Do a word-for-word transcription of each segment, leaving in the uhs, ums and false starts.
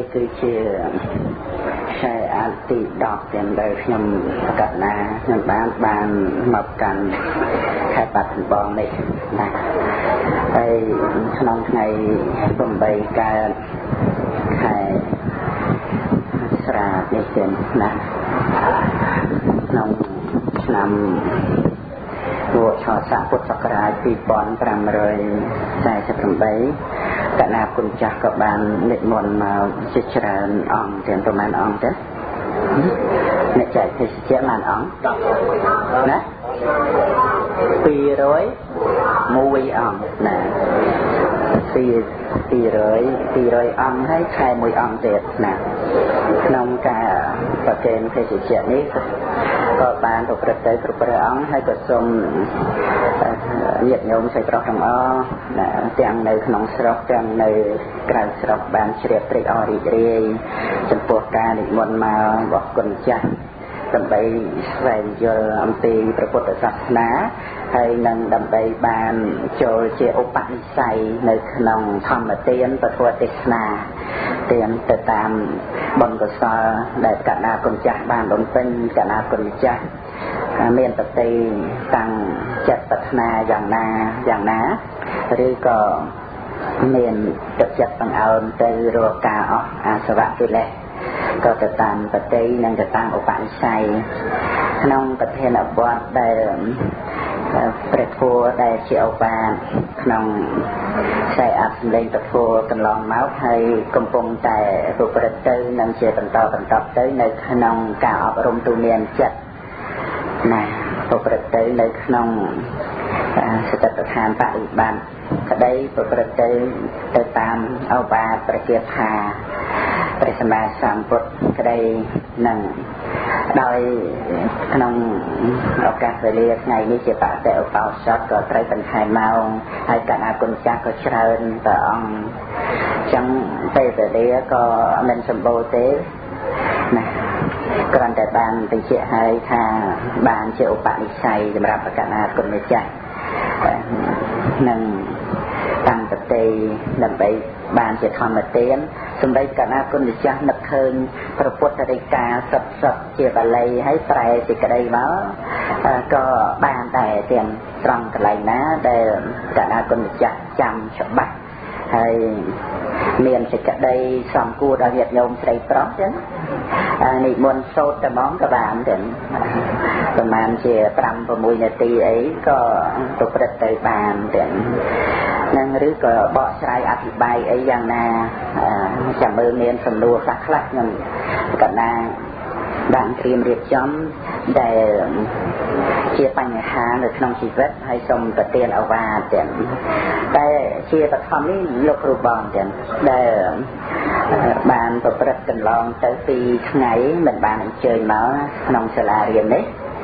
คือเชื่อใช่อาติดอกเต็มเลยยมประกาศนาเงินบ้านบ้านมากันแค่ปัดบองเลยนะไปขนมไงต้มใบการไข่สระในเส้นนะน้องนำตัวชอสาพุทธศักราชปีปอนปรามเลยใส่สปรมใบกนาคุณจักกับบานเล็กมนมาชิชราอ่องเตียนประมาณอ่องเต้เนใจที่เชี่ยมันอ่องนะปีร้อยมูวีอ่องนะปีปีร้อยปีร้อยอ่องให้ใครมวยอ่องเด็ดนะน้องกาประเกณฑ์ที่เชี่ยนี้ก็บานถูกประเทศถูกประอ่องให้กดสมเหยียดโยมใส่กระหังอ้อเตียงในขนมสระเตียงในกระสระบานเฉียบปริอริเรียจนปวดการอีกมนมาบอกคนจัดดำไปใส่โยอัมตีพระพุทธศาสนาให้นังดำไปบานโจเจอุปนิสัยในขนมธรรมเตียนประทวเทศนาเตียนแต่ตามบนกษาได้กนาคนจัดบานหลนเป็นกนาคนจัดเมียนปฏิตั้งจัดปัฒนาอย่างนาอย่างนาหรือก็เมียนจัดจัดตั้งเอาใจรัวกาออกอาสวะกิเลสก็จะตามปฏินั่งจะตั้งอุปนิสัยน้องประเทศอวดได้ประทัวได้เชี่ยวบานน้องใส่อัดเล่นประทัวกันลองเมาส์ให้กำปงแต่ตัวประเทศนั่งเชี่ยวต่างต่อต่างต่อtớiในขนมกาอบรมตูเมียนจัดนะตัวประเทศในขนมสกัดทานปะอีกบ้านก็ได้ตัวประเทศไปตามเอาบาประเกียรติาไปสมัยสามพุทธก็ได้นั่งโดยขนมโอกาสไปเรียกไงนี่จะปะแต่เอาช็อตก็ไตรเป็นไข่เมาให้การอากุญจักก็เชิญต่อองจังไปแต่เรียก็มันสมบูรณ์เต้นะก่อนแต่บานเป็นเชี่ยให้ทางบานเชี่ยอุปนิสัยสำหรับการอากุญจักนั่งตั้งปฏิดำไปบานจะทำมาเตียนสมัยกันนะคนจะจักนักเคินพระพุทธริกาสับสับเจียบอะไรให้แปลสิกระไดมาก็บานแต่เตียนตรังกระไรนะแต่กันนะคนจะจักจำฉบับให้เมียนสิกระไดสองกูดเอาเหยียดโยมใส่ปลอกจ้ะนี่มนโซดแต่มองกับบานเตียนประมาณเจียปรำประมุยนาทีไอ้ก็ตกประเตยบานเตียนนั่งหรือก็บอกใช้อธิบายไอ้อย่างนาจะมือเมียนสำรวจสักครั้งหนึ่งกันนาด่านเตรียมเรียบจ้อมได้เชี่ยปัญหาในขนมชีวิตให้สมกระเตียนเอาว่าเด่นแต่เชี่ยประทำนี่ลูกรูบอลเด่นได้บานประพฤติกันลองtớiปีไงเหมือนบานเจอมาขนมสลาเรียนđấy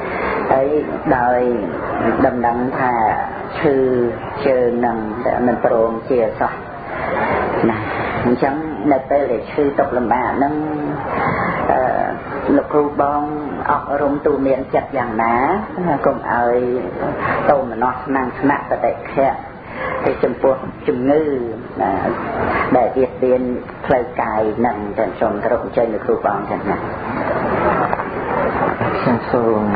tới đời đầm đầm thà sư chơi nằm để mình prôm chia sẻ nè chẳng nơi tới là sư tập làm bà nâng lục ru bong ọc rung tu miệng chặt dạng ná cùng ơi tàu mà nó năng nặng tại đây khe thì chấm buộc chấm ngư để việc tiền play cài nằm trên sông cái rộng chơi lục ru bong chẳng nè sang sông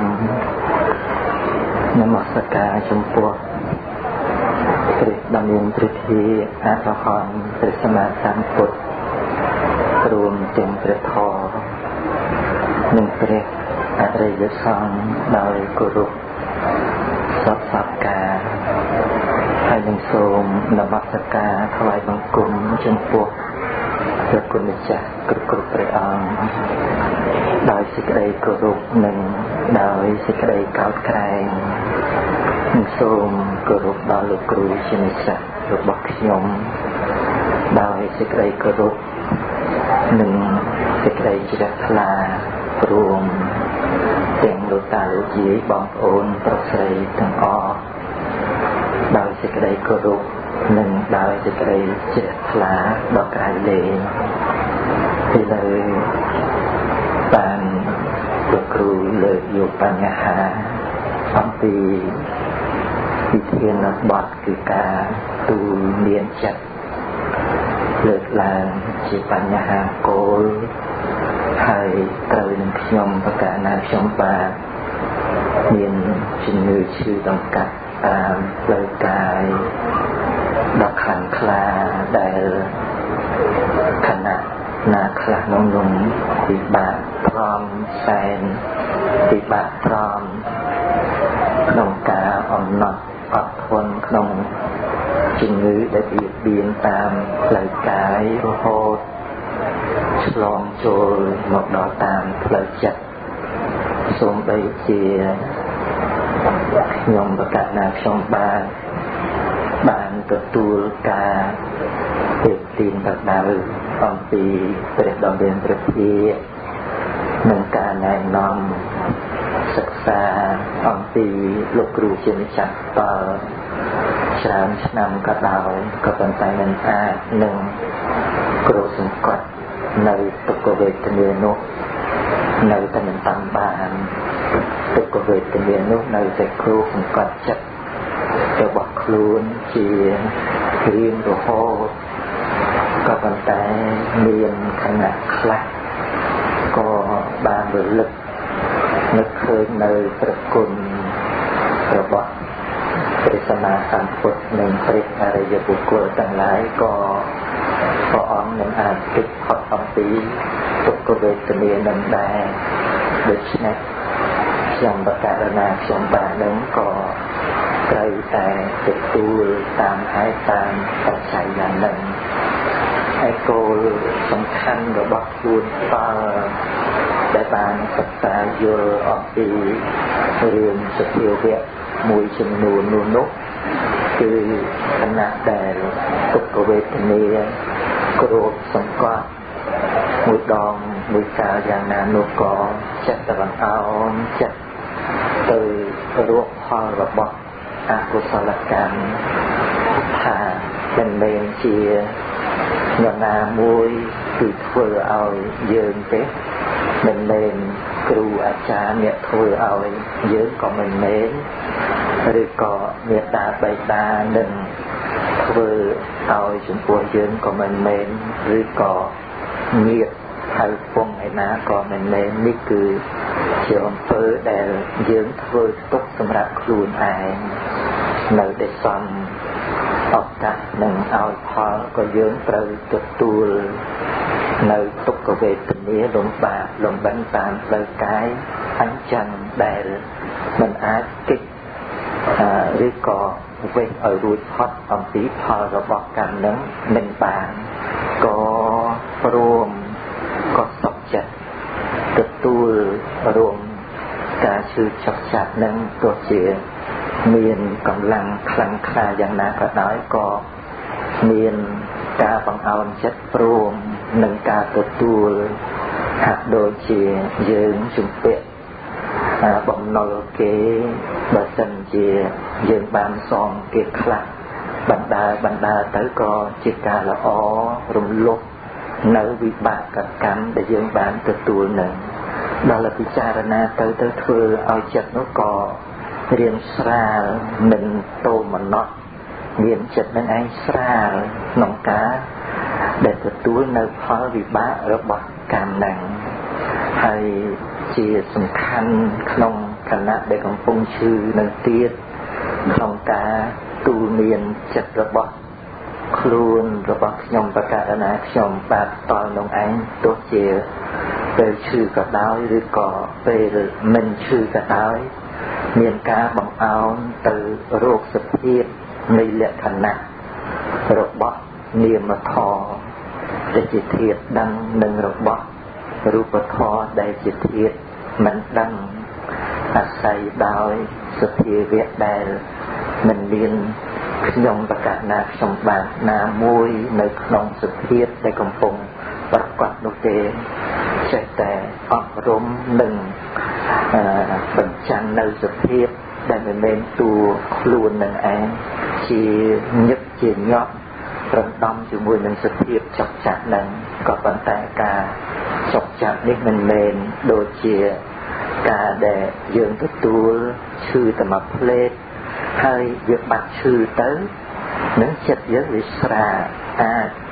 นมัสการชมพูตริดำเนินตริทีอาภรณ์ตริสมาสามพุทธรวมเต็มตริทอหนึ่งตริอะไรยศสังโดยกุรุสัพสักกาให้หนึ่งโสมนมัสการถวายบังคุมชมพูเพื่อคุณจักกรุกรุประอังโดยสิกระกรุกหนึ่งโดยสิกระก้าวไกลหนึ่งโสมกรุกดาวลูกครูชินิสักลูกบักยมโดยสิกระกรุกหนึ่งสิกระจิตพลารวมเต็งลูกตาลูกยีบองโอนประเสริฐทั้งออกโดยสิกระกรุกหนึ่งโดยสิกระจิตพลาดอกไกลเลยที่เลยบานลูกครูเลยอยู่ปัญหาอัมพีวิเทียนบัตรคือการตูเรียนจัดเลิกลานជាបញ្ហាគោលហើយត្រូវនឹងខ្ញុំប្រកាសណាខ្ញុំបាទមានជំងឺឈឺដង្កាត់តាមផ្លូវកាយដ៏ខ្លាំងក្លាដែលខណៈណាខ្លះក្នុងនោះពិបាកព្រមសែនពិបាកព្រមក្នុងការអំណត់អត់ធន់ក្នុងជំងឺដែលបៀតបៀនតាមផ្លូវកាយរហូតឆ្លងចូលមកដល់តាមផ្លូវចិត្តសូម្បីជាខ្ញុំប្រកាសណាខ្ញុំបានបានទទួលការពេកទីនបដៅអំពីព្រះដ៏មានព្រះភានិងការណែនាំសិក្សាអំពីលោកគ្រូជាម្ចាស់តើច្រើនឆ្នាំក៏ដោយក៏ប៉ុន្តែមិនអាចនឹងគ្រូសង្កត់នៅទុក្ខវេទនានោះនៅតែមិនតាមបានទុក្ខវេទនានោះនៅតែគ្រូសង្កត់ចិត្តរបស់ខ្លួនជារៀងរហូតក៏ប៉ុន្តែមានខណៈខ្លះក៏បានរលឹកនឹកឃើញនៅព្រះគុណរបស់ព្រះសម្មាសម្ពុទ្ធនិងព្រះអរិយបុគ្គលទាំងឡាយក៏ព្រះអង្គនឹងអាចគិតផុតអំពីទុក្ខវេទនានឹងដែរដូច្នេះខ្ញុំបកករណាខ្ញុំបាននឹងក៏ត្រូវតែទទួលតាមហើយតាមបច្ច័យយ៉ាងនឹងឯគោលសំខាន់របស់ខ្លួនតើដែលបានសិក្សាយល់អំពីរឿងសភាវៈមួយចំនួននោះនោះគឺខណៈដែលទុក្ខវេទនាគ្របសង្កត់មួយដងមួយកាលយ៉ាងណានោះក៏ចិត្តរំអោនចិត្តទៅរកផលរបស់អកុសលកម្មថាមិនមែនជានរណាមួយគឺធ្វើឲ្យយើងទេមិនមែនគ្រូអាចារ្យអ្នកធ្វើឲ្យយើងក៏មិនមែនឬក៏មេត្តាបិតានឹងធ្វើឲ្យចំពោះយើងក៏មិនមែនឬក៏ញាតិហៅពងឯណាក៏មិនមែននេះគឺជាអំពើដែលយើងធ្វើទុកសម្រាប់ខ្លួនឯងនៅដែលសំឱកាសនឹងឲ្យផលក៏យើងត្រូវទទួលនៅទុក្ខវេទនាលំបាកលំបិនតាមផ្លូវកាយអញ្ចឹងដែលមិនអាចគិតឬក៏វិះឲ្យរួចផុតអំពីផលរបស់កម្មនឹងមិនបានក៏ព្រមក៏សុខចិត្តទទួលរួមការឈឺចុកចាក់នឹងទោះជាមានកម្លាំងខ្លាំងក្លាយ៉ាងណាក៏ដោយក៏មានការបង្អោនចិត្តព្រមនឹងការទទួលហាក់ដូចជាយើងជំពាក់បំណុលគេបើសិនជាយើងបានសងគេខ្លះបណ្ដាបណ្ដាទៅក៏ជាការល្អរំលប់នៅវិបាកកម្មដែលយើងបានទទួលនឹងដល់ពិចារណាទៅទៅធ្វើឲ្យចិត្តនោះក៏រៀងស្រាលមិនតោមណត់មានចិត្តនឹងឯងស្រាលក្នុងការដែលទទួលនៅផលវិបាករបស់កម្មនឹងហើយជាសំខាន់ក្នុងគណៈដែលកំពុងឈឺនៅទៀតក្នុងការទូលមានចិត្តរបស់ខ្លួនរបស់ខ្ញុំបកករណាខ្ញុំបាទតល់ក្នុងឯងទោះជាពេលឈឺក៏ដោយឬក៏ពេលមិនឈឺក៏ដោយមានការបង្អោនទៅរោគសភាពនៃលក្ខណៈរបស់នាមធម៌ដែលជាធាតុដឹងនឹងរបស់រូបធម៌ដែលជាធាតុមិនដឹងអាស្រ័យដោយសភាវៈដែលមិនមានខ្ញុំបកណាខ្ញុំបានណាមួយនៅក្នុងសភាពដែលកំពុងប្រកបនោះទេចេះតែអប់រំនិងបញ្ចាំងនៅសភាពដែលមិនមែនតួខ្លួននឹងឯងជាញឹកជាញាប់រំដំជាមួយនឹងសភាពចុកចាក់នឹងក៏ប៉ុន្តែការចុកចាក់នេះមិនមែនដូចជាការដែលយើងទទួលឈឺតែមួយផ្លេតហើយវាបាត់ឈឺទៅនឹងចិត្តយើងវាស្រាអាច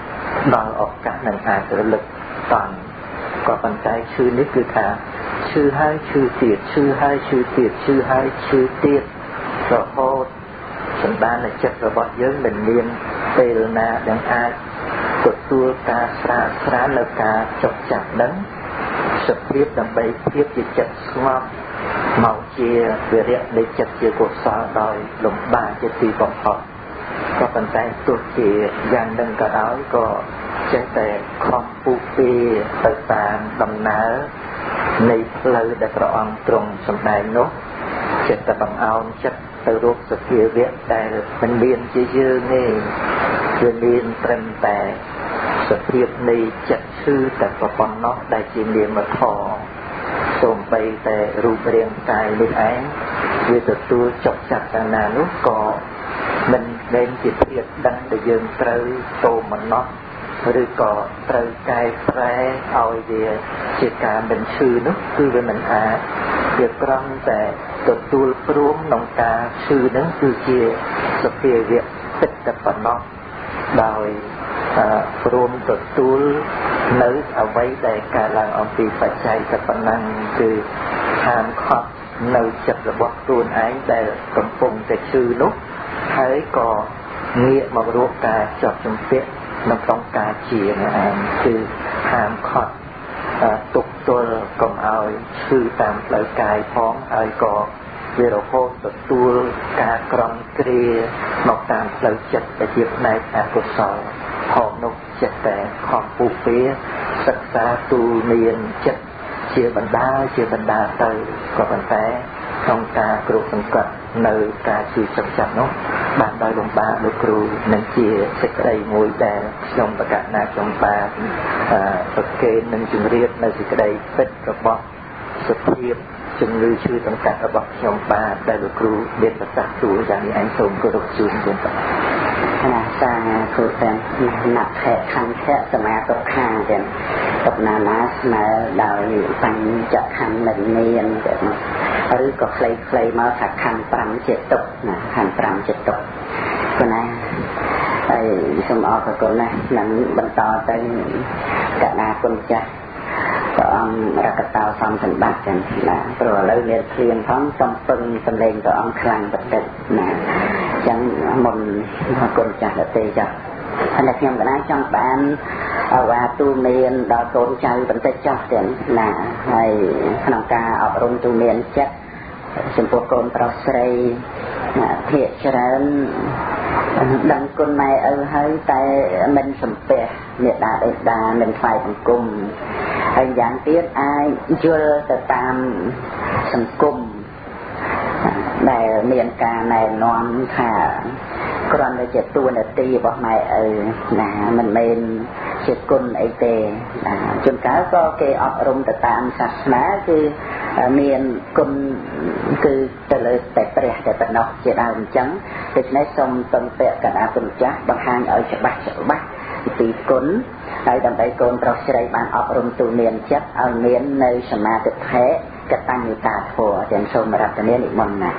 ដល់ឱកាសនឹងអាចរលឹកតន់ក៏ប៉ុន្តែឈឺនេះគឺថាឈឺហើយឈឺទៀតឈឺហើយឈឺទៀតឈឺហើយឈឺទៀតរហូតសន្តានចិត្តរបស់យើងមិនមានពេលណាដែលអាចទទួលការស្រាលស្រាលនៅការចុកចាប់នឹងសភាពដើម្បីភាពជាចិត្តស្ងប់មកជាវិរិយនៃចិត្តជាកុសលដោយលំបាកជាទីបំផុតក៏ប៉ុន្តែទោះជាយ៉ាងនឹងក៏ដោយក៏ចេះតែខំពុះពីទៅតាមដំណើរនៃផ្លូវដែលព្រះអង្គទ្រង់សម្ដែងនោះចិត្តតែបង្អោនចិត្តទៅរកសភាវៈដែលមិនមានជាយើងទេគឺមានត្រឹមតែសភាពនៃចិត្តឈឺតែប៉ុណ្ណោះដែលជានាមធម៌សូម្បីតែរូបរាងកាយនេះឯងវាទទួលចុកចាប់យ៉ាងណានោះក៏មិនមែនជាភាពដឹងដែលយើងត្រូវតោមណោះឬក៏ត្រូវកែប្រែឲ្យវាជាការមិនឈឺនោះគឺវាមិនអាចវាក្រំតែទទួលព្រមក្នុងការឈឺនឹងគឺជាសភាវៈពិតតែប៉ុណ្ណោះដោយព្រមទទួលនៅអ្វីដែលកើតឡើងអំពីបច្ច័យតែប៉ុណ្ណឹងគឺហាមខត់នៅចិត្តរបស់ខ្លួនឯងដែលកំពុងតែឈឺនោះហើយក៏ងាកមករកការចោះជំពាក់នៅក្នុងការជានេះឯងគឺហាមខត់ទុកទល់កុំឲ្យឈឺតាមផ្លូវកាយផងហើយក៏វារហូតទទួលការក្រំគ្រាមកតាមផ្លូវចិត្តដែលជាផ្នែកអកុសលផងនោះចិត្តតែខំពុះពីសិក្សាទូលមានចិត្តជាបណ្ដាជាបណ្ដាទៅក៏ប៉ុន្តែក្នុងការគ្រូសង្កត់នៅការជួយចុកចាប់នោះបានដោយលំបាកលោកគ្រូនឹងជាសេចក្តីមួយដែលខ្ញុំប្រកាសណាខ្ញុំបាទប្រកេននឹងជម្រាបនៅសេចក្តីពិតរបស់សភាពជំងឺឈឺសង្កាត់របស់ខ្ញុំបាទដែលលោកគ្រូមានប្រសាសន៍ទូលយ៉ាងនេះឯងសូមគោរពជូនគុណបាទណាសាគ្រូទាំងណាក់ខែខੰខៈសមាទិខាទាំងតបណាណាស្មើដោយបញ្ចខੰមិនមានឬក៏ខ្លីៗមកថាខੰ5ជាទុកណាខੰ5ជាទុកប៉ុណ្ណាហើយសូមអរគុណណាស់នឹងបន្តទៅកណាគុណចាស់ព្រះអង្គរកតោសំសម្បត្តិចឹងណាព្រោះឥឡូវមានឃ្លានផងសំពឹងសម្លេងព្រះអង្គខ្លាំងបន្តិចណាចឹងមុនគុណចាស់ទៅចាស់ហើយខ្ញុំកណាចង់បានអវាទូមានដល់កូនចៅបន្តិចចោះចឹងណាហើយក្នុងការអប់រំទូមានចិត្តចំពោះកូនប្រុសស្រីភាគច្រើនដឹងគុណម៉ែឪហើយតែមិនសំពះមេដាបេដាមិនថ្វាយបង្គំហើយយ៉ាងទៀតអាចយល់ទៅតាមសង្គមដែលមានការណែនាំថាគ្រាន់តែជាតួនាទីរបស់ម៉ែឪណាមិនមែនជាគុណអីទេណាជួនកាលក៏គេអប់រំទៅតាមសាសនាគឺមានគុណគឺទៅលើតែព្រះតែប៉ុណ្ណោះជាដើមអញ្ចឹងដូច្នេះសូមពឹងពាក់កណ្ដាលគុណចាស់បង្ហាញឲ្យច្បាស់ច្បាស់ពីគុណហើយដើម្បីកូនប្រុសស្រីបានអប់រំទូមានចិត្តឲ្យមាននៅសមាធិកតញ្ញូតាធម៌ទាំងសូមរតនានិមន្តណា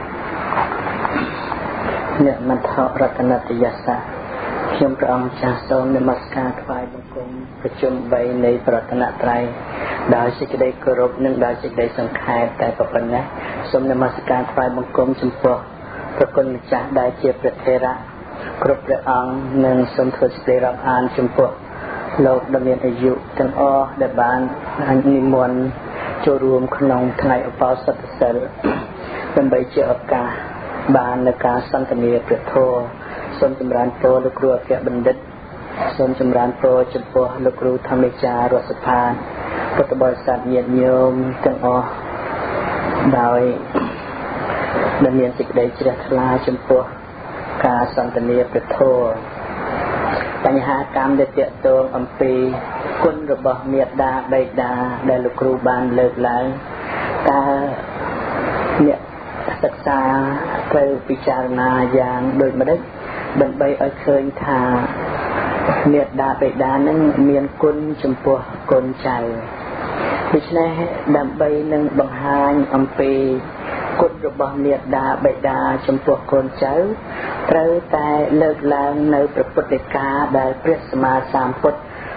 អ្នកមន្តរតនតយសៈខ្ញុំព្រះអង្គចាស់សូមនមស្ការថ្វាយបង្គំប្រជុំបីនៃប្រតនត្រ័យដោយសេចក្តីគោរពនិងដោយសេចក្តីសង្ខេបតែប៉ុណ្ណេះសូមនមស្ការថ្វាយបង្គំចំពោះព្រះគុណម្ចាស់ដែលជាព្រះថេរៈគ្រប់ព្រះអង្គនិងសូមធ្វើសេចក្តីរាប់អានចំពោះលោកដែលមានអាយុទាំងអស់ដែលបាននិមន្តចូលរួមក្នុងថ្ងៃឧបោសថសិលដើម្បីជាឱកាសបាននៅការសន្ទនាព្រះធម៌សូមចម្រើនពរលោកគ្រូអគ្គបណ្ឌិតសូមចម្រើនពរចំពោះលោកគ្រូធម្មចាររដ្ឋសភាពុទ្ធបរិស័ទញាតិញោមទាំងអស់ដោយដែលមានសេចក្តីជ្រះថ្លាចំពោះការសន្ទនាព្រះធម៌បញ្ហាកម្មដែលទាក់ទងអំពីគុណរបស់មេត្តាបិតាដែលលោកគ្រូបានលើកឡើងតើអ្នកសិក្សាត្រូវពិចារណាយ៉ាងដូចម្តេចដើម្បីឲ្យឃើញថាមេត្តាបិតានឹងមានគុណចំពោះកូនចៅដូច្នេះដើម្បីនឹងបង្ហាញអំពីគុណរបស់មេត្តាបិតាចំពោះកូនចៅត្រូវតែលើកឡើងនៅព្រះពុទ្ធដីកាដែលព្រះសម្មាសម្ពុទ្ធ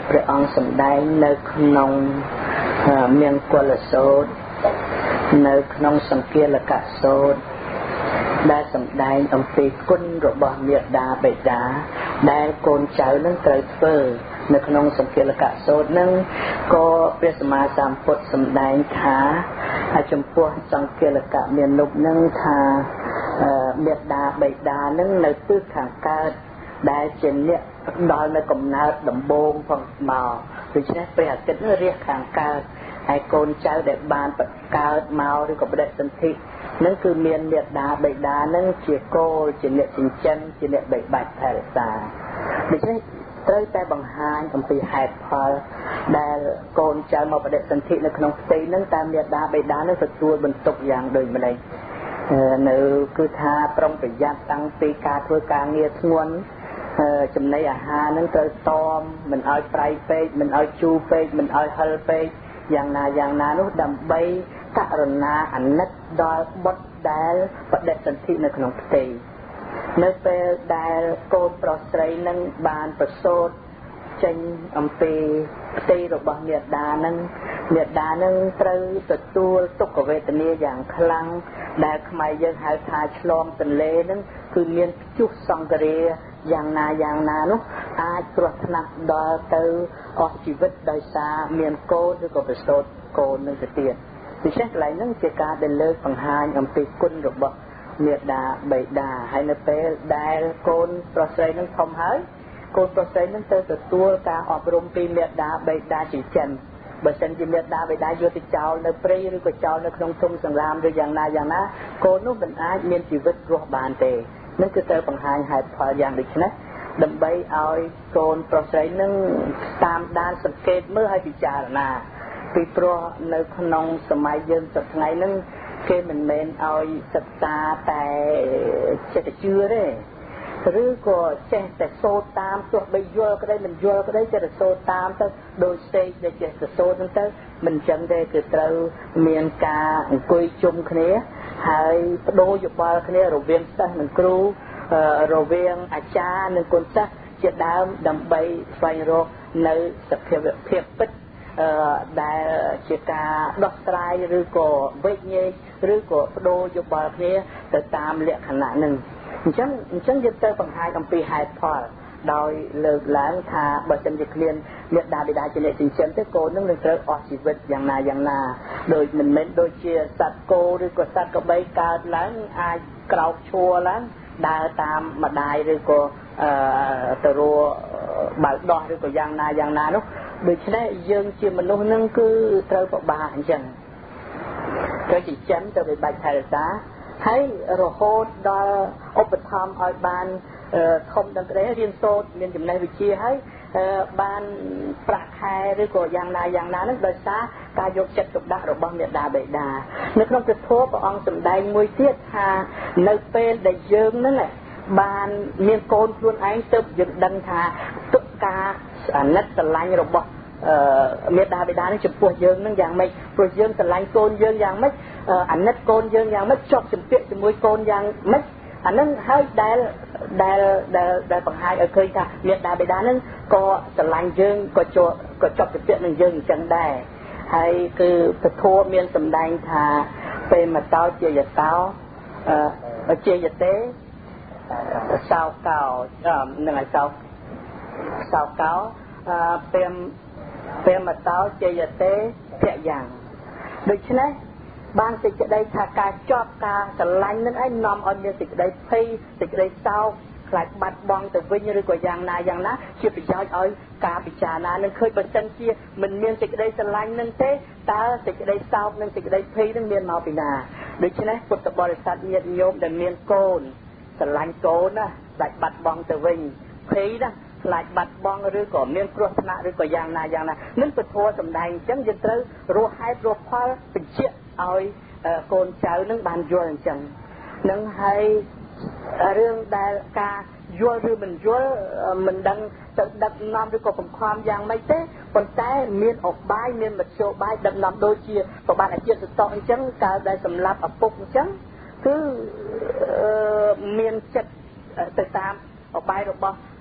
ព្រះអង្គសម្ដែងនៅក្នុងមង្គលសូត្រនៅក្នុងសង្គាលកសូត្រដែលសម្ដែងអំពីគុណរបស់មាតាបិតាដែលកូនចៅនឹងត្រូវធ្វើនៅក្នុងសង្គាលកសូត្រនឹងក៏ព្រះសម្មាសម្ពុទ្ធសម្ដែងថាហើយចំពោះសង្គាលកមាននុបនឹងថាមេត្តាបិតានឹងនៅទិសខាងកើតដែលជាអ្នកដល់នៅកំណើតដំបូងផងមកដូច្នេះព្រះអាទិត្យនឹងរះខាងកើតហើយកូនចៅដែលបានកើតមកឬក៏បដិសន្ធិនឹងគឺមានមេត្តាបិតានឹងជាគោលជាអ្នកចិញ្ចឹមជាអ្នកបីបាច់ថែរក្សាដូច្នេះត្រូវតែបង្ហាញអំពីហេតុផលដែលកូនចៅមកបដិសន្ធិនៅក្នុងផ្ទៃនឹងតាមមេត្តាបិតានឹងទទួលបន្ទុកយ៉ាងដូចម្ដេចនៅគឺថាប្រុងប្រយ័ត្នតាំងពីការធ្វើការងារធ្ងន់ចំណីអាហារនឹងត្រូវតមមិនឲ្យប្រៃពេកមិនឲ្យជូរពេកមិនឲ្យហិលពេកយ៉ាងណាយ៉ាងណានោះដើម្បីករណាអាណិតដល់បុត្រដែលបដិសន្ធិនៅក្នុងផ្ទៃនៅពេលដែលកូនប្រុសស្រីនឹងបានប្រសូតចេញអំពីផ្ទៃរបស់មាតានឹងមាតានឹងត្រូវទទួលទុក្ខវេទនាយ៉ាងខ្លាំងដែលខ្មែរយើងហៅថាឆ្លងទន្លេនឹងគឺមានព្យុះសង្ឃរាយ៉ាងណាយ៉ាងណានោះអាចគ្រោះថ្នាក់ដល់ទៅអស់ជីវិតដោយសារមានកូនឬក៏ប្រសូតកូននឹងទៅទៀតពិសេសកន្លែងហ្នឹងជាការដែលលើកបង្ហាញអំពីគុណរបស់មេត្តាបិតាហើយនៅពេលដែលកូនប្រុសស្រីនឹងធំហើយកូនប្រុសស្រីនឹងទៅទទួលការអប់រំពីមេត្តាបិតាចិញ្ចឹមបើសិនជាមេត្តាបិតាយកទៅចោលនៅព្រៃឬក៏ចោលនៅក្នុងធុងសង្រាមឬយ៉ាងណាយ៉ាងណាកូននោះមិនអាចមានជីវិតរស់បានទេនឹងគឺត្រូវបង្ហាញហេតុផលយ៉ាងដូចនេះដើម្បីឲ្យកូនប្រុសស្រីនឹងតាមដានសង្កេតមើលឲ្យពិចារណាពីព្រោះនៅក្នុងសម័យយើងសប្តាហ៍ថ្ងៃហ្នឹងគេមិនមែនឲ្យសិក្សាតែចិត្តជឿទេឬក៏ចេះតែសូត្រតាមទោះបីយល់ក្តីមិនយល់ក្តីចេះតែសូត្រតាមទៅដោយសេកដែលចេះតែសូត្រហ្នឹងទៅមិនចឹងទេគឺត្រូវមានការអង្គុយជុំគ្នាហើយបដូរយោបល់គ្នារវាងសិស្សនិងគ្រូរវាងអាចារ្យនិងកូនសិស្សជាដើមដើម្បីស្វែងរកនៅសភាពភាពពិតដែលជាការដោះស្រាយឬក៏វេជ្ជញែកឬក៏បដូរយោបល់គ្នាទៅតាមលក្ខណៈនឹងអញ្ចឹងអញ្ចឹងយើងទៅបង្ហាញអំពីហេតុផលដោយលើកឡើងថាបើសិនជាគ្មានមេត្តាបិតាជាអ្នកចិញ្ចឹមទេកូននឹងនឹងត្រូវអស់ជីវិតយ៉ាងណាយ៉ាងណាដោយមិនមែនដូចជាសត្វគោឬក៏សត្វក្របីកើតឡើងអាចក្រោកឈរឡើងដើរតាមម្ដាយឬក៏ទៅរកបើដោះឬក៏យ៉ាងណាយ៉ាងណានោះដូច្នេះយើងជាមនុស្សនឹងគឺត្រូវពិបាកអញ្ចឹងត្រូវចិញ្ចឹមទៅបីបាច់ថែរក្សាហើយរហូតដល់ឧបត្ថម្ភឲ្យបានធំដល់ក្តីរៀនសូត្រមានចំណេះវិជ្ជាហើយបានប្រាក់ខែឬក៏យ៉ាងណាយ៉ាងណានឹងដោយសារការយកចិត្តទុកដាក់របស់មេត្តាបិតានៅក្នុងព្រះធម៌ព្រះអង្គសម្ដែងមួយទៀតថានៅពេលដែលយើងនឹងបានមានកូនខ្លួនឯងទើបយើងដឹងថាទុកការអាណិតស្រឡាញ់របស់មេត្តាបិតានឹងចំពោះយើងនឹងយ៉ាងម៉េចព្រោះយើងស្រឡាញ់កូនយើងយ៉ាងម៉េចអាណិតកូនយើងយ៉ាងម៉េចជាប់ជំពាក់ជាមួយកូនយ៉ាងម៉េចអានឹងហើយដែលដែលដែលដែលបង្ហាញឲ្យឃើញថាមេត្តាបិតានឹងក៏ស្រឡាញ់យើងក៏ជាប់ក៏ជាប់ជំពាក់នឹងយើងអញ្ចឹងដែរហើយគឺពធមានសម្ដែងថាពេលមកតោជាយតោអជាយតេសោកោនឹងឲ្យសោសោកោពេលពេលមកតោជាយតេភៈយ៉ាងដូច្នេះបានសេចក្តីថាការជាប់ការស្រឡាញ់នឹងឯងនាំឲ្យមានសេចក្តីភ័យសេចក្តីសោកខ្លាចបាត់បង់ទៅវិញឬក៏យ៉ាងណាយ៉ាងណាជាប្រយោជន៍ឲ្យការពិចារណានឹងឃើញបើសិនជាមិនមានសេចក្តីស្រឡាញ់នឹងទេតើសេចក្តីសោកនិងសេចក្តីភ័យនឹងមានមកពីណាដូច្នេះពុទ្ធបរិស័ទញាតិញោមដែលមានកូនស្រឡាញ់កូនណាដាច់បាត់បង់ទៅវិញភ័យណាខ្លាចបាត់បង់ឬក៏មានគ្រោះថ្នាក់ឬក៏យ៉ាងណាយ៉ាងណានឹងពធសម្ដែងអញ្ចឹងយើងត្រូវរស់ហេតុរស់ផលបញ្ជាក់ឲ្យកូនចៅនឹងបានយល់អញ្ចឹងនឹងហើយរឿងដែលការយល់ឬមិនយល់មិនដឹងទៅដឹកនាំឬក៏បង្ខំយ៉ាងម៉េចទេប៉ុន្តែមានអបាយមានមធ្យោបាយដឹកនាំដូចជាប្របាទអាជាសតអញ្ចឹងកាលដែលសម្លាប់ឪពុកអញ្ចឹងគឺមានចិត្តទៅតាមអបាយរបស់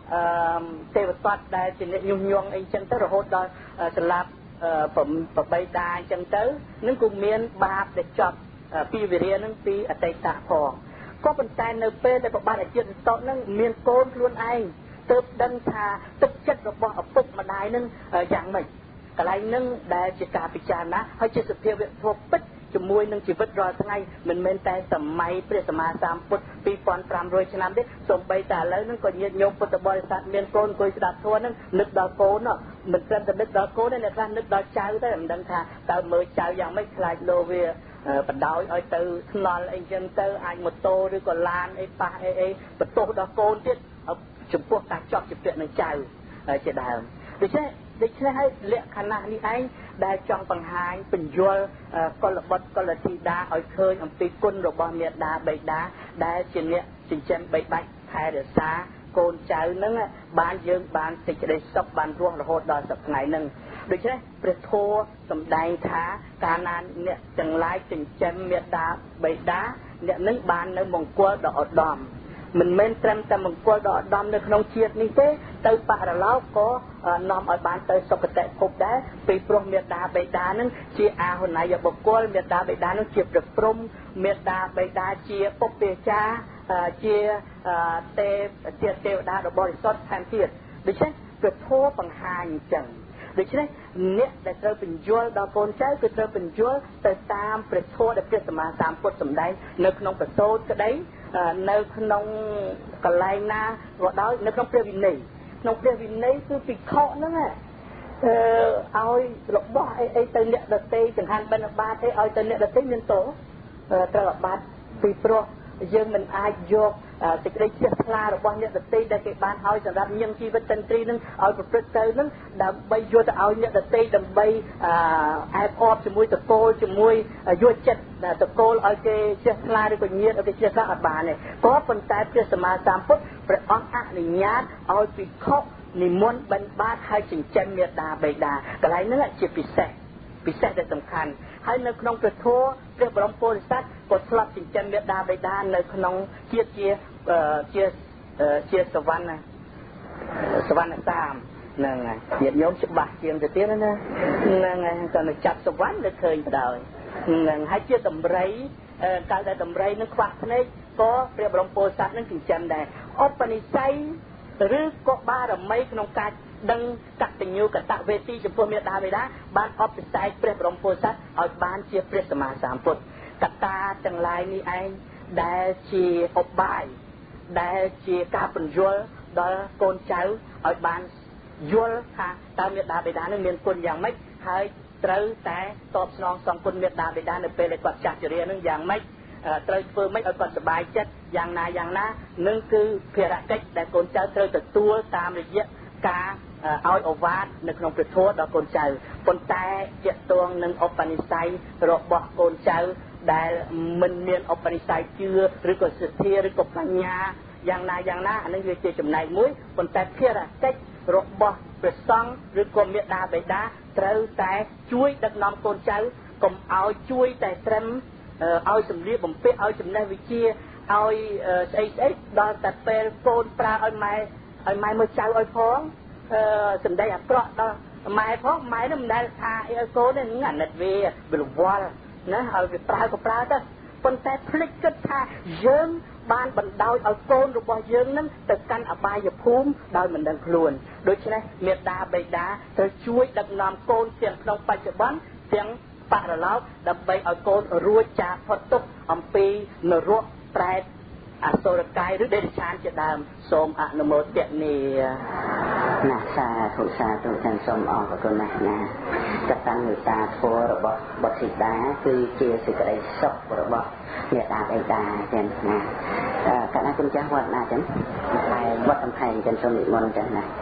ទេវតាដែលជាអ្នកញុះញង់អីចឹងទៅរហូតដល់សម្រាប់ប្របីតាអញ្ចឹងទៅនឹងក៏មានបាបដែលចប់ពីវិរិយនឹងពីអតីតផងក៏ប៉ុន្តែនៅពេលដែលប្របាទអាចិតតនឹងមានកូនខ្លួនឯងទើបដឹងថាទឹកចិត្តរបស់ឪពុកម្ដាយនឹងយ៉ាងម៉េចកន្លែងនឹងដែលជាការពិចារណាហើយជាសភាវៈធម៌ពិតជាមួយនឹងជីវិតរាល់ថ្ងៃមិនមែនតែសម័យព្រះសម្មាសម្ពុទ្ធពីរពាន់ប្រាំរយឆ្នាំទេសូម្បីតែឥឡូវហ្នឹងក៏ញាតិញោមពុទ្ធបរិស័ទមានកូនអង្គុយស្ដាប់ធម៌ហ្នឹងនឹកដល់កូនមិនត្រឹមតែនឹកដល់កូនទេអ្នកខ្លះនឹកដល់ចៅទេមិនដឹងថាតើមើលចៅយ៉ាងម៉េចខ្លាចលោវាបដោយឲ្យទៅស្នល់អីចឹងទៅអាចម៉ូតូឬក៏ឡានអីប៉ះអីអីបន្ទោសដល់កូនទៀតចំពោះការជាប់ជាពាក់នឹងចៅជាដើមដូច្នេះដូច្នេះហើយលក្ខណៈនេះឯងដែលចង់បង្ហាញបញ្យលកុលបុត្រកុលធីតាឲ្យឃើញអំពីគុណរបស់មាតាបិតាដែលជាអ្នកចិញ្ចឹមបីបាច់ថែរក្សាកូនចៅនឹងបានយើងបានសេចក្តីសុខបានរស់រហូតដល់សប្តាហ៍ហ្នឹងដូច្នេះព្រះធម៌សម្ដែងថាកាលណាអ្នកទាំងឡាយចិញ្ចឹមមាតាបិតាអ្នកនឹងបាននៅមង្គលដ៏ឧត្តមមិនមែនត្រឹមតែមង្គលដ៏ឧត្តមនៅក្នុងជាតិនេះទេទៅបរលោកក៏នាំឲ្យបានទៅសុគតិភពដែរពីព្រោះមេត្តាបិតានឹងជាអាហុណយបុគ្គលមេត្តាបិតានឹងជាព្រះព្រំមេត្តាបិតាជាពុព្វាចារ្យជាទេជាទេវតាដ៏បរិសុទ្ធថែមទៀតដូច្នេះព្រះធម៌បង្ហាញអញ្ចឹងដូច្នេះអ្នកដែលត្រូវបញ្យល់ដល់កូនចៅគឺត្រូវបញ្យល់ទៅតាមព្រះធម៌ដែលព្រះសម្មាសម្ពុទ្ធសម្ដែងនៅក្នុងប្រសូតក្តីនៅក្នុងកន្លែងណាក៏ដោយនៅក្នុងព្រះវិន័យក្នុងព្រះវិន័យគឺភិក្ខុហ្នឹងអឺឲ្យរបស់អីអីទៅអ្នកដតីចង្ហាន់បិណ្ឌបាតអីឲ្យទៅអ្នកដតីមានទោសត្រូវអាបាត់ពីព្រោះយើងមិនអាចយកសេចក្តីជ្រះថ្លារបស់អ្នកដតីដែលគេបានឲ្យសម្រាប់ញឹងជីវិតតន្ត្រីនឹងឲ្យប្រព្រឹត្តទៅនឹងដើម្បីយកទៅឲ្យអ្នកដតីដើម្បីអែបអបជាមួយតកូលជាមួយយកចិត្តតកូលឲ្យគេជ្រះថ្លាឬក៏ញាតឲ្យគេជ្រះថ្លាអត់បានទេក៏ប៉ុន្តែព្រះសម្មាសម្ពុទ្ធព្រះអង្គអនុញ្ញាតឲ្យភិក្ខុនិមន្តបិណ្ឌបាតឲ្យចិញ្ចឹមមេត្តាបិតាកន្លែងហ្នឹងជាពិសេសពិសេសដែលសំខាន់ហើយនៅក្នុងព្រះធម៌ព្រះបរមពុរិស័ទក៏ឆ្លប់ចិញ្ចឹមមេត្តាបិតានៅក្នុងជាតិជាជាជាសវណ្ណសវណ្ណសាមហ្នឹងហើយញាតិញោមច្បាស់ជាងទៅទៀតណាហ្នឹងហើយក៏នៅចាប់សវណ្ណទៅឃើញទៅដោយហ្នឹងហើយជាតម្រៃកាលដែលតម្រៃនឹងខ្វះភ្នែកក៏ព្រះបរមពុរិស័ទនឹងចិញ្ចឹមដែរឧបនិស្ស័យឬក៏បារមីក្នុងការដឹងកតញ្ញូកតវេទីចំពោះមេត្តាបិតាបានអបិសេកព្រះបរមពុរិស័ទឲ្យបានជាព្រះសម្មាសម្ពុទ្ធកតាទាំងឡាយនេះឯងដែលជាឧបាយដែលជាការបញ្យល់ដល់កូនចៅឲ្យបានយល់ថាតើមេត្តាបិតានឹងមានគុណយ៉ាងម៉េចហើយត្រូវតែតបស្នងសងគុណមេត្តាបិតានៅពេលដែលគាត់ចាស់ជរានឹងយ៉ាងម៉េចត្រូវធ្វើម៉េចឲ្យគាត់សប្បាយចិត្តយ៉ាងណាយ៉ាងណានឹងគឺភារកិច្ចដែលកូនចៅត្រូវទទួលតាមរយៈការឲ្យអវាទនៅក្នុងព្រះធម៌ដល់កូនចៅប៉ុន្តែជាក់ទងនឹងឧបនិស្ស័យរបស់កូនចៅដែលមិនមានឧបនិស្ស័យជឿឬក៏សទ្ធាឬក៏បញ្ញាយ៉ាងណាយ៉ាងណាអានឹងវាជាចំណែកមួយប៉ុន្តែភារកិច្ចរបស់ព្រះសង្ឃឬក៏មេត្តាបិតាត្រូវតែជួយដឹកនាំកូនចៅកុំឲ្យជួយតែត្រឹមឲ្យសម្លៀកបំពាក់ឲ្យចំណេះវិជ្ជាឲ្យស្អីស្អីដល់តែពេលកូនប្រើឲ្យម៉ែឲ្យម៉ែមើលចៅឲ្យផងអឺសម្ដីអាក្រក់ដល់ម៉ែផងម៉ែនឹងមិនដែលថាអីឲ្យកូនទេអាណិតវាវារវល់ណាឲ្យវាប្រើក៏ប្រើទៅប៉ុន្តែភ្លេចគិតថាយើងបានបណ្ដោយឲ្យកូនរបស់យើងនឹងទៅកាន់អបាយភូមិដោយមិនដឹងខ្លួនដូច្នេះមេត្តាបិតាត្រូវជួយដឹកនាំកូនទាំងក្នុងបច្ចុប្បន្នទាំងបរលោកដើម្បីឲ្យកូនរួចចាកផុតទុក្ខអំពីនរកប្រែតអសុរកាយឬដេរឆានជាដើមសូមអនុមោទនាណាសាធុសាធុទាំងសូមអរគុណណាស់ណាកតញ្ញូតាធម៌របស់បុត្រធីតាគឺជាសេចក្តីសុខរបស់មេត្តាបិតាចឹងណាកណ្ដាគុណចាស់វត្តណាចឹងហើយវត្តសំផែងចឹងសូមនិមន្តចឹងណា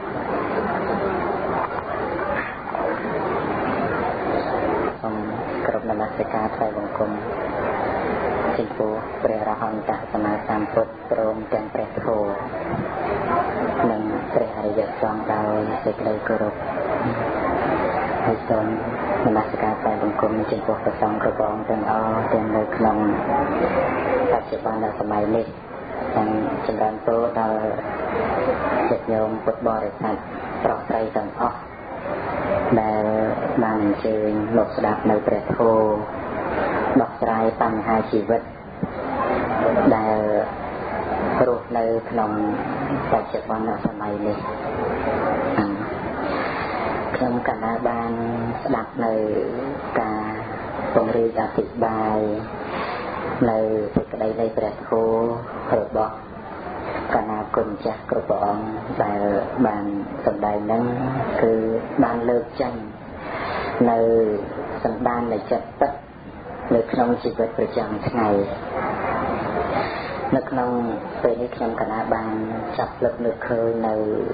សូមគ្រប់នមស្ការថ្វាយបង្គំចំពោះព្រះរហន្តសម្មាសម្ពុទ្ធព្រមទាំងព្រះធម៌និងព្រះអរិយសង្ឃដោយសេចក្តីគោរពហើយសូមនមស្ការថ្វាយបង្គំចំពោះព្រះសង្ឃគ្រប់អង្គទាំងអស់ទាំងនៅក្នុងបច្ចុប្បន្នសម័យនេះទាំងចម្រើនពរដល់ញាតិញោមពុទ្ធបរិស័ទប្រុសស្រីទាំងអស់ដែលបានអញ្ជើញមកស្ដាប់នៅព្រះធម៌ដោះស្រាយបញ្ហាជីវិតដែលរស់នៅក្នុងបច្ចុប្បន្នសម័យនេះខ្ញុំកណ្ដាលបានស្ដាប់នៅការពង្រីកអធិប្បាយនៅសេចក្តីនៃព្រះធម៌របស់កណាគុណចាស់គ្រប់ព្រះអង្គដែលបានសម្ដែងហ្នឹងគឺបានលើកចេញនៅសន្តាននៃចិត្តពិតនៅក្នុងជីវិតប្រចាំថ្ងៃនៅក្នុងពេលនេះខ្ញុំកណាបានចាប់លឹកនឹកឃើញនៅ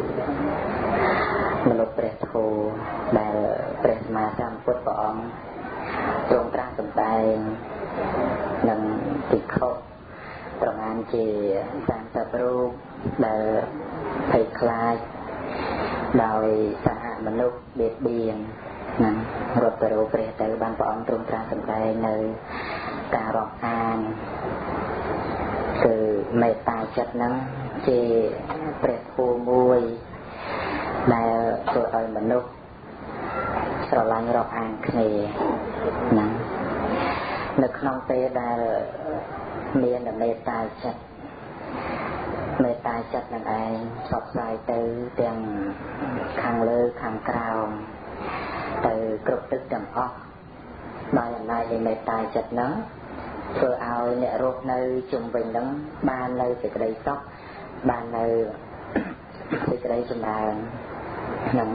មនុស្សព្រះធម៌ដែលព្រះសម្មាសម្ពុទ្ធព្រះអង្គទ្រង់ត្រាស់សម្ដែងនឹងភិក្ខុប្រមាណជាសាមសិបរូបដែលភ័យខ្លាចដោយសហមនុស្សបៀតបៀននឹងរត់ទៅរកព្រះទៅបានព្រះអង្គទ្រង់ត្រាស់សម្ដែងនៅការរាប់អានគឺមេត្តាចិត្តហ្នឹងជាព្រះធម៌មួយដែលធ្វើឲ្យមនុស្សស្រឡាញ់រាប់អានគ្នាណានៅក្នុងពេលដែលមានមេត្តាចិត្តមេត្តាចិត្តនឹងឯងផ្សព្វផ្សាយទៅទាំងខាងលើខាងក្រោមទៅគ្រប់ទិសទាំងអស់ដោយអំណាចនៃមេត្តាចិត្តហ្នឹងធ្វើឲ្យអ្នករស់នៅជុំវិញហ្នឹងបាននៅសេចក្តីសុខបាននៅសេចក្តីចម្រើនក្នុង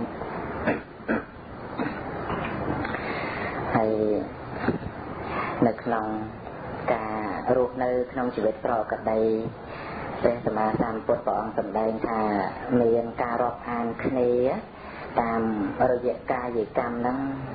ហើយនៅក្នុងការរស់នៅក្នុងជីវិតប្រកបព្រះសម្មាសម្ពុទ្ធព្រះអង្គសម្ដែងថាមានការរាប់អានគ្នាតាមរយៈកាយកម្មហ្នឹង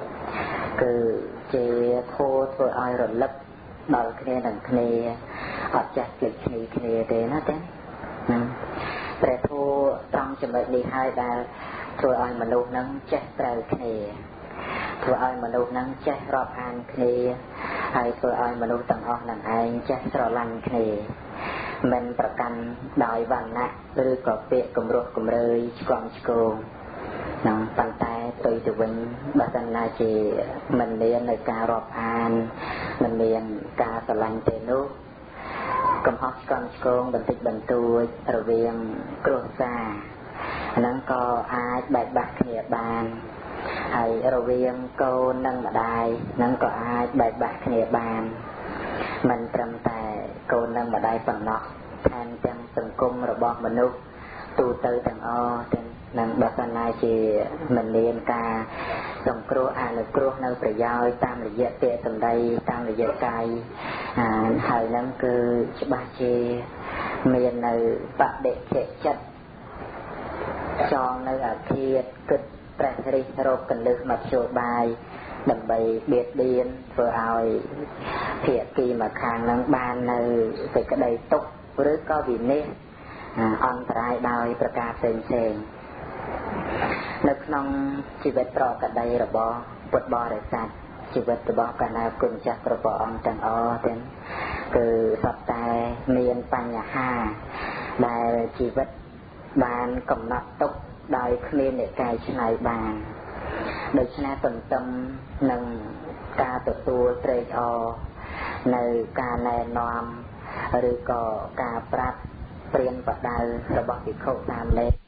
គឺជាធម៌ធ្វើឲ្យរលឹកដល់គ្នានឹងគ្នាអត់ចាស់ភ្លេចគ្នាគ្នាទេណាចា៎ព្រះធម៌ត្រង់ចំណុចនេះហើយដែលធ្វើឲ្យមនុស្សហ្នឹងចេះត្រូវគ្នាធ្វើឲ្យមនុស្សហ្នឹងចេះរាប់អានគ្នាហើយធ្វើឲ្យមនុស្សទាំងអស់នឹងឯងចេះស្រឡាញ់គ្នាមិនប្រកាន់ដោយវណ្ណៈឬក៏ពាក្យគំរោះគំរើយឆ្កំឆ្គងនឹងប៉ុន្តែផ្ទុយទៅវិញបើសិនណាជាមិនមាននៅការរាប់អានមិនមានការស្រឡាញ់ទេនោះកំហុសឆ្កំឆ្គងបន្តិចបន្តួចរវាងគ្រួសារហ្នឹងក៏អាចបែកបាក់គ្នាបានហើយរវាងកូននិងម្ដាយហ្នឹងក៏អាចបែកបាក់គ្នាបានមិនត្រឹមតែកូននិងម្ដាយប៉ុណ្ណោះថែមទាំងសង្គមរបស់មនុស្សទូទៅទាំងអស់ទាំងនឹងបើសិនណាជាមិនមានការសង្គ្រោះអនុគ្រោះនៅប្រយោជន៍តាមរយៈពាក្យសម្ដីតាមរយៈកាយហើយហ្នឹងគឺច្បាស់ជាមាននៅបដិខិចិត្តចងនៅអាឃាតគិតប្រះរិះរោគកលឹះមធ្យោបាយដើម្បីបៀតបៀនធ្វើឲ្យភាគីមួយខាងហ្នឹងបាននៅសេចក្តីទុក្ខឬក៏វិនាសអន្តរាយដោយប្រការផ្សេងផ្សេងនៅក្នុងជីវិតប្រកបរបស់ពុទ្ធបរិស័ទជីវិតរបស់កណ្ដាលគុណចាស់គ្រប់ព្រះអង្គទាំងអស់ទាំងគឺសុទ្ធតែមានបញ្ហាដែលជីវិតបានកំណត់ទុកដោយគ្មានអ្នកកែច្នៃបានដូច្នេះទន្ទឹមនឹងការទទួលត្រេកអរនៅការណែនាំឬក៏ការប្រាប់ព្រានបដៅរបស់ភិក្ខុតាមលេខ